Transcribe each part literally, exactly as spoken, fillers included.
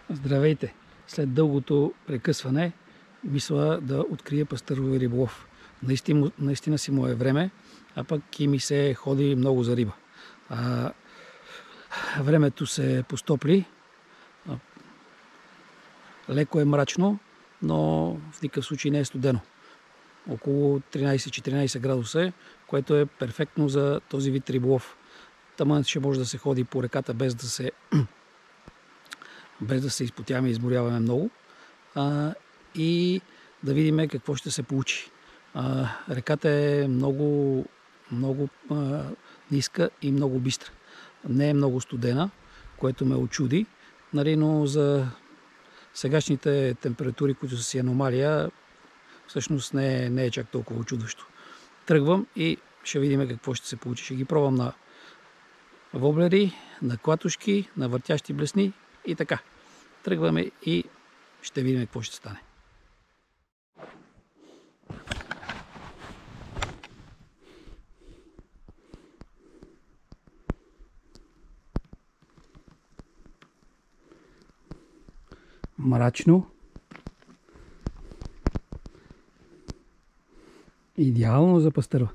Здравейте! След дългото прекъсване мисля да открия пастърови риболов. Наистина, наистина си му е време, а пък и ми се ходи много за риба. А, времето се постопли. А, леко е мрачно, но в никакъв случай не е студено. Около тринайсет-четиринайсет градуса е, което е перфектно за този вид риболов. Таман ще може да се ходи по реката без да се без да се изпотяваме и изморяваме много, а, и да видим какво ще се получи. А, реката е много, много а, ниска и много бистра. Не е много студена, което ме очуди, нали, но за сегашните температури, които са си аномалия, всъщност не е, не е чак толкова очудващо. Тръгвам и ще видим какво ще се получи. Ще ги пробвам на воблери, на клатушки, на въртящи блесни и така. Тръгваме и ще видим какво ще стане. Мрачно. Идеално за пастърва.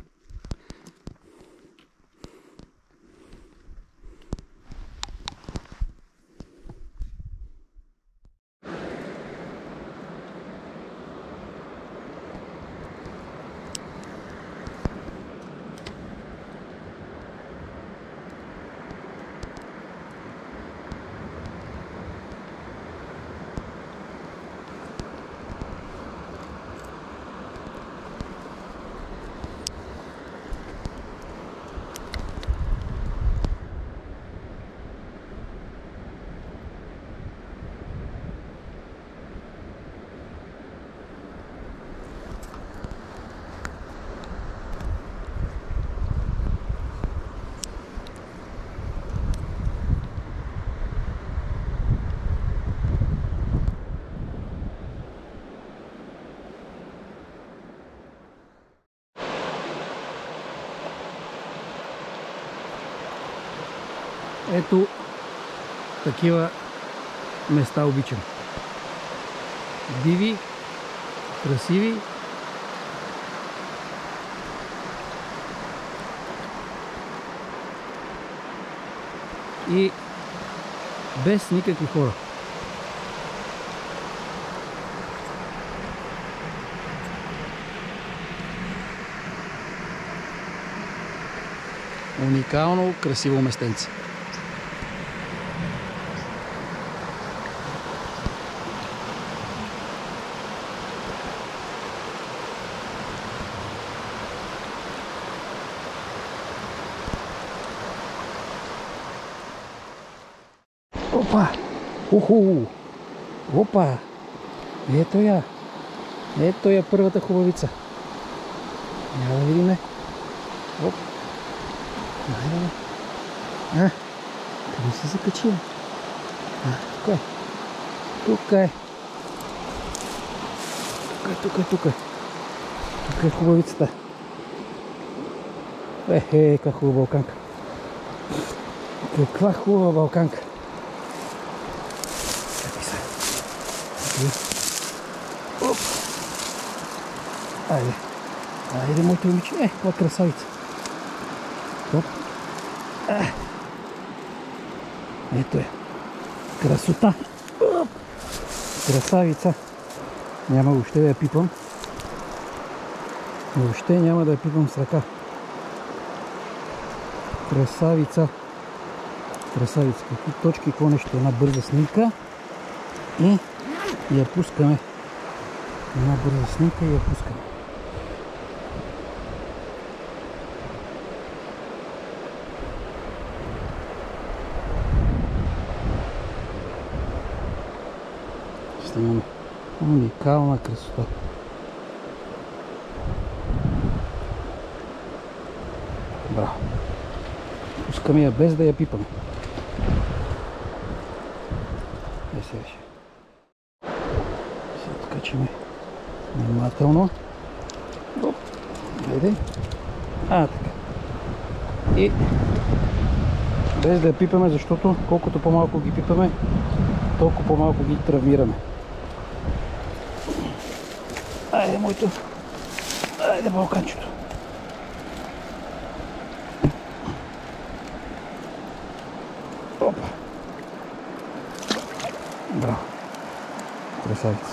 Ето такива места обичам. Диви, красиви. И без никакви хора. Уникално красиво местенце. Опа! Уху! Опа! Ето я! Ето я първата хубавица. Няма да видиме. Оп! Айде. А! Къде се закачи? А, тук е. Тук е. Тук е, тук е, тук е. Тук е хубавицата. Ехе, каква хубава балканка. Каква хубава балканка. Оп! Айде! Айде, моите момиче! Е, каква красавица! Оп! А! Ето е! Красота! Оп! Красавица! Няма въобще да я пипам. Въобще няма да я пипам с ръка. Красавица! Красавица! Какви точки, какво нещо? Една бърза снимка. И я пускаме. Една бърза снимка и я пускаме. Снимаме. Уникална красота. Браво. Пускаме я без да я пипаме. Е, сега ще. Сега откачаме внимателно. Оп. Айде. А, така. И без да я пипаме, защото колкото по-малко ги пипаме, толкова по-малко ги травмираме. Айде, моето. Айде, балканчето. Опа. Браво. Красавица.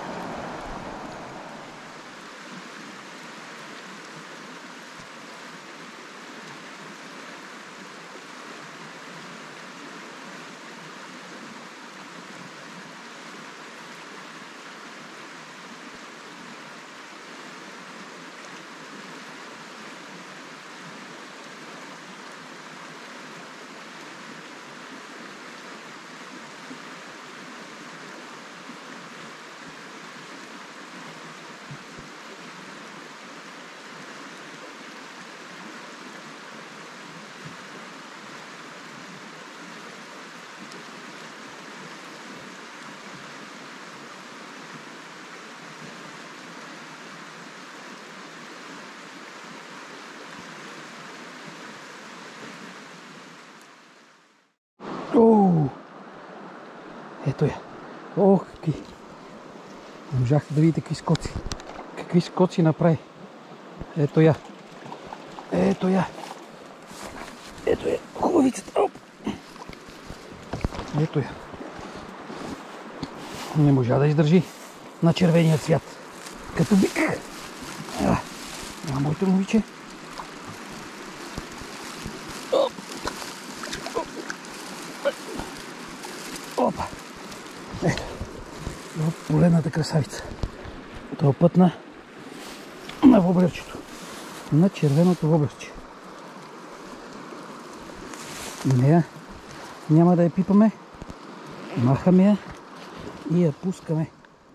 Оу! Ето я. Ох, какви! Не можахте да видите какви скоци. Какви скоци направи. Ето я. Ето я. Ето я. Хубавицата. Оп! Ето я. Не можа да издържи на червения цвят. Като бик. А, а моето момиче. Опа! Ето. Погледната красавица. Това път на, на воблерчето. На червеното воблерче. Нея няма да я пипаме. Махаме я и я пускаме.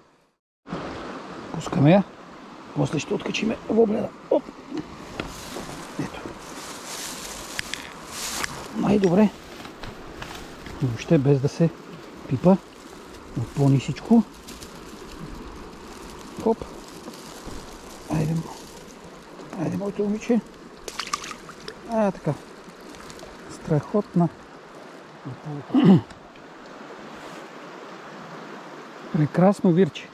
Пускаме я. После ще откачиме воблера. Оп! Ето. Най-добре. Въобще без да се пипа. От по-нисичко. Хоп. Айде. Айде, моето момиче. А, така. Страхотна. Прекрасно вирче.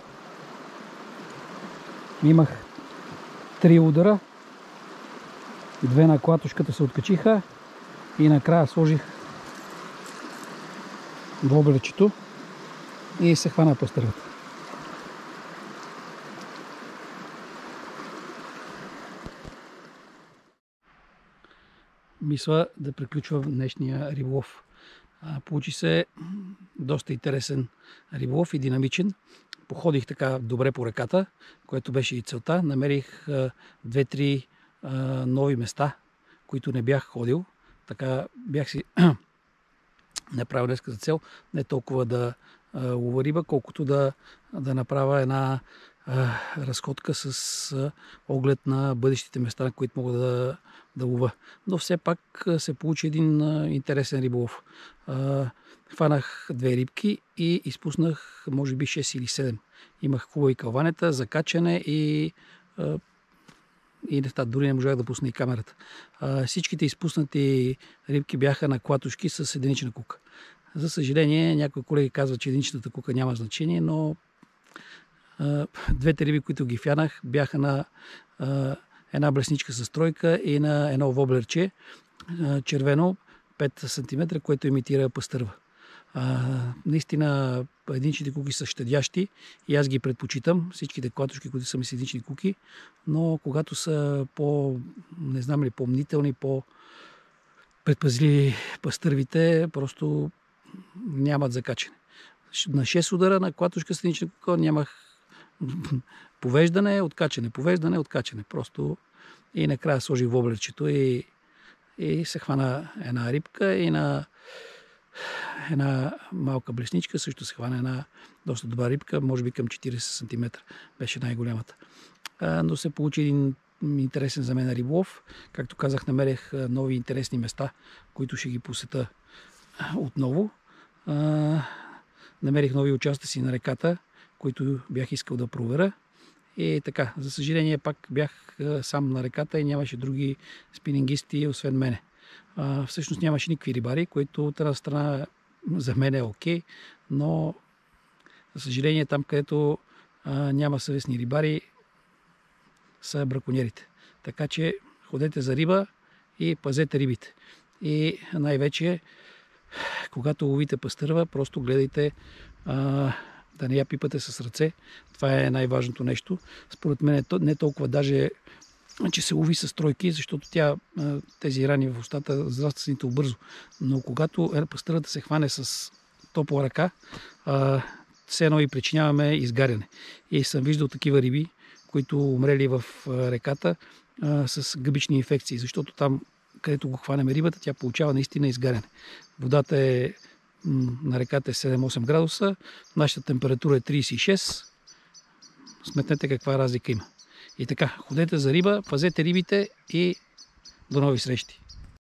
Имах три удара. Две на клатушката се откачиха. И накрая сложих воблерчето. И се хвана пъстървата. Мисля да приключва днешния риболов. Получи се доста интересен риболов и динамичен. Походих така добре по реката, което беше и целта. Намерих две-три нови места, които не бях ходил. Така бях си направил днеска за цел не толкова да лова риба, колкото да, да направя една а, разходка с а, оглед на бъдещите места, на които мога да, да лова. Но все пак а, се получи един а, интересен риболов. А, хванах две рибки и изпуснах може би шест или седем. Имах хубави калванета, закачане и а, и неща. Дори не можах да пусна и камерата. А, всичките изпуснати рибки бяха на клатушки с единична кука. За съжаление, някои колеги казват, че единичната кука няма значение, но а, двете риби, които ги фянах, бяха на а, една блесничка с тройка и на едно воблерче а, червено пет сантиметра, което имитира пъстърва. А, наистина единичните куки са щадящи и аз ги предпочитам, всичките клатушки, които са ми с единични куки, но когато са по, не знам ли, по-мнителни, по-предпазливи пъстървите, просто нямат закачане. На шест удара на клатушка с единична кука нямах повеждане, откачане, повеждане, откачане. Просто и накрая сложих воблерчето и, и се хвана една рибка и на една малка блесничка също се хвана една доста добра рибка, може би към четирийсет сантиметра беше най-голямата. Но се получи един интересен за мен риболов. Както казах, намерих нови интересни места, които ще ги посета отново. Намерих нови участъци на реката, които бях искал да проверя. И така, за съжаление пак бях сам на реката и нямаше други спинингисти освен мене. А, всъщност нямаше никакви рибари, които от една страна за мен е окей, но за съжаление там, където а, няма съвестни рибари, са браконьерите. Така че ходете за риба и пазете рибите. И най-вече, когато ловите пастърва, просто гледайте а, да не я пипате с ръце. Това е най-важното нещо. Според мен не толкова даже, че се лови с тройки, защото тя, тези рани в устата зрастват сравнително бързо. Но когато пастървата се хване с топла ръка, а, все едно и причиняваме изгаряне. И съм виждал такива риби, които умрели в реката а, с гъбични инфекции, защото там, където го хванеме рибата, тя получава наистина изгаряне. Водата е на реката е седем-осем градуса, нашата температура е трийсет и шест. Сметнете каква разлика има. И така, ходете за риба, пазете рибите и до нови срещи!